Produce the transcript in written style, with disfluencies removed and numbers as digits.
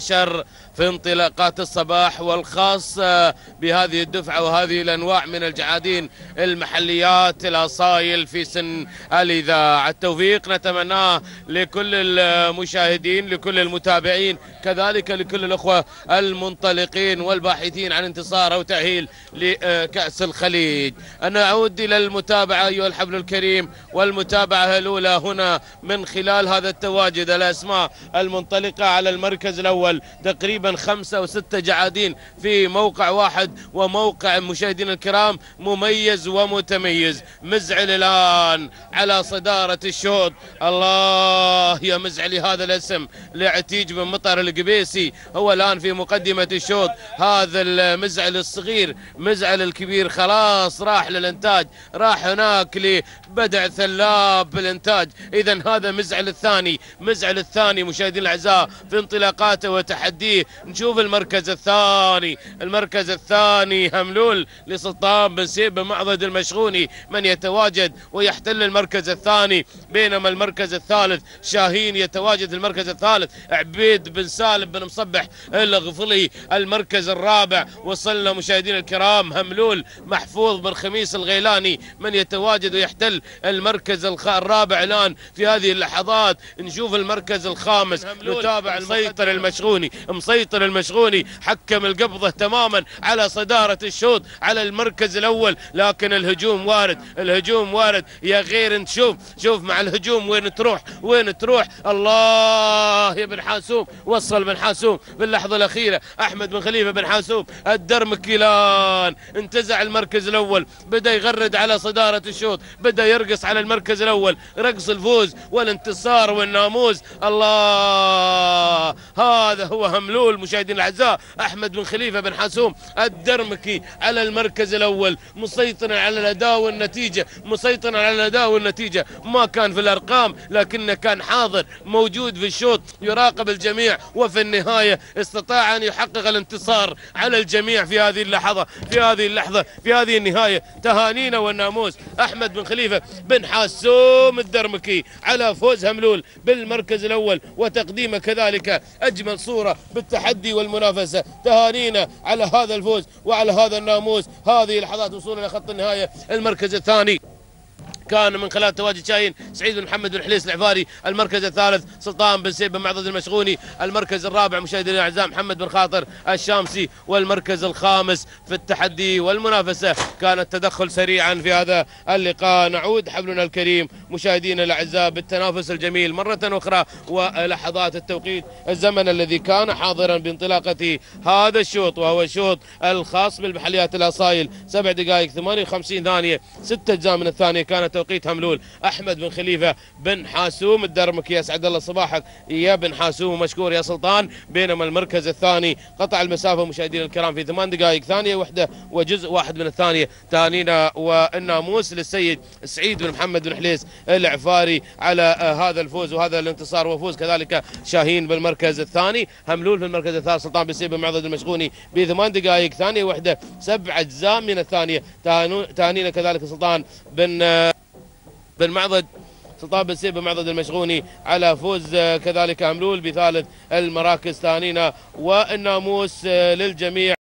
10 في انطلاقات الصباح، والخاص بهذه الدفعة وهذه الأنواع من الجعادين المحليات الأصايل في سن الإذاعة. التوفيق نتمناه لكل المشاهدين، لكل المتابعين، كذلك لكل الأخوة المنطلقين والباحثين عن انتصار أو تأهيل لكأس الخليج. أنا أعود إلى المتابعة أيها الحفل الكريم، والمتابعة الأولى هنا من خلال هذا التواجد. الأسماء المنطلقة على المركز الأول تقريبا 5 أو 6 جعادين في موقع واحد، وموقع مشاهدينا الكرام مميز ومتميز. مزعل الآن على صدارة الشوط. الله يا مزعلي، هذا الاسم لعتيج بن مطر القبيسي هو الآن في مقدمة الشوط. هذا المزعل الصغير، مزعل الكبير خلاص راح للإنتاج، راح هناك لبدع ثلاب بالإنتاج. إذا هذا مزعل الثاني، مزعل الثاني مشاهدينا الأعزاء في انطلاقاته وتحديه. نشوف المركز الثاني، المركز الثاني هملول لسلطان بن سيب بن معضد المشغوني من يتواجد ويحتل المركز الثاني، بينما المركز الثالث شاهين يتواجد المركز الثالث. عبيد بن سالم بن مصبح الغفلي المركز الرابع. وصلنا مشاهدينا الكرام هملول محفوظ بن خميس الغيلاني من يتواجد ويحتل المركز الرابع الآن في هذه اللحظات. نشوف المركز الخامس، نتابع المسيطر المشغوني، مسيطر المشغوني حكم القبضة تماما على صدارة الشوط على المركز الأول، لكن الهجوم وارد، الهجوم وارد يا غير. نشوف شوف مع الهجوم وين تروح، وين تروح. الله يا بن حاسوم، وصل بن حاسوم في اللحظة الأخيرة. أحمد بن خليفة بن حاسوم الدرمكي الآن انتزع المركز الأول، بدأ يغرد على صدارة الشوط، بدأ يرقص على المركز الأول، رقص الفوز والانتصار والناموس. الله، هذا هو هملول مشاهدينا الأعزاء. أحمد بن خليفة بن حاسوم الدرمكي على المركز الأول، مسيطرا على الأداء والنتيجة، مسيطرا على الأداء والنتيجة. ما كان في الأرقام لكنه كان حاضر موجود في الشوط، يراقب الجميع، وفي النهاية استطاع أن يحقق الانتصار على الجميع في هذه اللحظة، في هذه اللحظة، في هذه النهاية. تهانينا والناموس أحمد بن خليفة بن حاسوم الدرمكي على فوز هملول بالمركز الأول، وتقديمه كذلك أجمل صورة بالتحدي والمنافسة. تهانينا على هذا الفوز وعلى هذا الناموس. هذه لحظات وصول إلى خط النهاية. المركز الثاني كان من خلال تواجد شاهين سعيد بن محمد بن حليس العفاري. المركز الثالث سلطان بن سيب بن معضد المشغوني. المركز الرابع مشاهدينا الاعزاء محمد بن خاطر الشامسي. والمركز الخامس في التحدي والمنافسه كان التدخل سريعا في هذا اللقاء. نعود حفلنا الكريم مشاهدينا الاعزاء بالتنافس الجميل مره اخرى ولحظات التوقيت، الزمن الذي كان حاضرا بانطلاقه هذا الشوط، وهو الشوط الخاص بالمحليات الاصايل. 7 دقائق 58 ثانيه 6 اجزاء من الثانيه كان توقيت هملول. احمد بن خليفه بن حاسوم الدرمكي، يسعد الله صباحك يا بن حاسوم، مشكور يا سلطان. بينما المركز الثاني قطع المسافه مشاهدينا الكرام في 8 دقائق ثانيه واحده وجزء واحد من الثانيه. تهانينا والناموس للسيد سعيد بن محمد بن حليس العفاري على هذا الفوز وهذا الانتصار، وفوز كذلك شاهين بالمركز الثاني. هملول في المركز الثالث سلطان بن سيب بن معضد المشغوني ب 8 دقائق ثانيه واحده 7 اجزاء من الثانيه. تهانينا كذلك سلطان بن معضد، سلطان بن سيب بن معضد المشغوني على فوز كذلك هملول بثالث المراكز. تهانينا والناموس للجميع.